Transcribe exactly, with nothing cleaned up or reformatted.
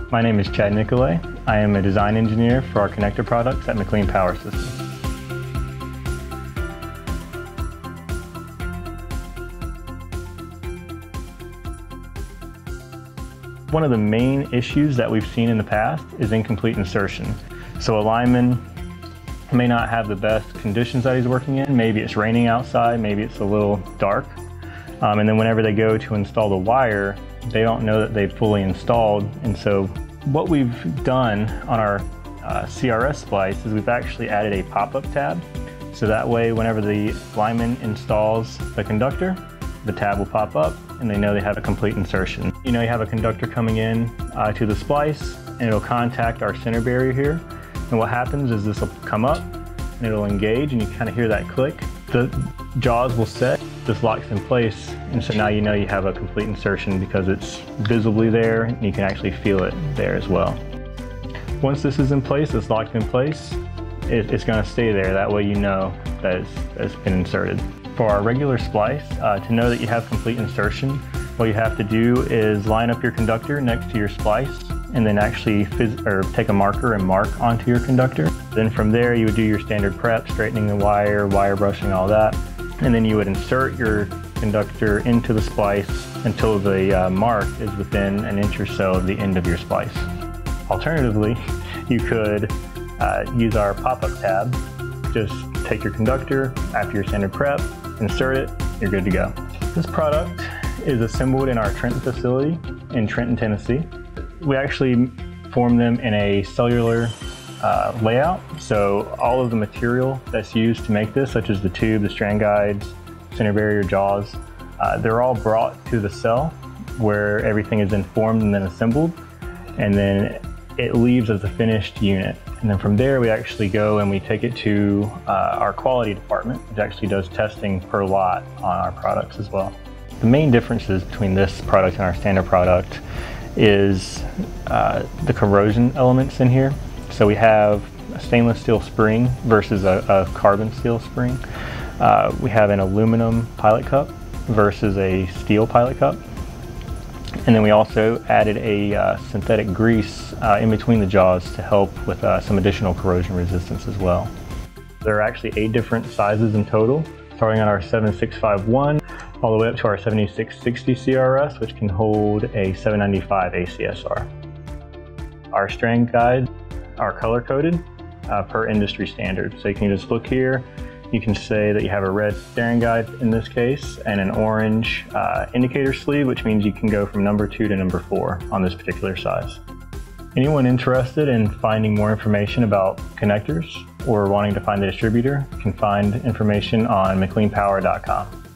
My name is Chad Nicolay. I am a design engineer for our connector products at MacLean Power Systems. One of the main issues that we've seen in the past is incomplete insertion. So a lineman may not have the best conditions that he's working in. Maybe it's raining outside, maybe it's a little dark. Um, and then whenever they go to install the wire, they don't know that they've fully installed. And so what we've done on our uh, C R S splice is we've actually added a pop-up tab. So that way, whenever the lineman installs the conductor, the tab will pop up and they know they have a complete insertion. You know, you have a conductor coming in uh, to the splice and it'll contact our center barrier here. And what happens is this will come up and it'll engage and you kind of hear that click. The jaws will set, this locks in place, and so now you know you have a complete insertion because it's visibly there and you can actually feel it there as well. Once this is in place, it's locked in place, it, it's going to stay there. That way you know that it's, it's been inserted. For our regular splice, uh, to know that you have complete insertion, what you have to do is line up your conductor next to your splice and then actually phys or take a marker and mark onto your conductor. Then from there you would do your standard prep, straightening the wire, wire brushing, all that. And then you would insert your conductor into the splice until the uh, mark is within an inch or so of the end of your splice. Alternatively, you could uh, use our pop-up tab. Just take your conductor after your standard prep, insert it, you're good to go. This product is assembled in our Trenton facility in Trenton, Tennessee. We actually form them in a cellular uh, layout, so all of the material that's used to make this, such as the tube, the strand guides, center barrier, jaws, uh, they're all brought to the cell where everything is then formed and then assembled, and then it leaves as a finished unit. And then from there we actually go and we take it to uh, our quality department, which actually does testing per lot on our products as well. The main differences between this product and our standard product is uh, the corrosion elements in here. So we have a stainless steel spring versus a, a carbon steel spring. Uh, we have an aluminum pilot cup versus a steel pilot cup. And then we also added a uh, synthetic grease uh, in between the jaws to help with uh, some additional corrosion resistance as well. There are actually eight different sizes in total, starting on our seven six five one all the way up to our seventy-six sixty C R S, which can hold a seven ninety-five A C R S. Our strand guides are color coded uh, per industry standard. So you can just look here, you can say that you have a red strand guide in this case and an orange uh, indicator sleeve, which means you can go from number two to number four on this particular size. Anyone interested in finding more information about connectors or wanting to find a distributor can find information on MacLean Power dot com.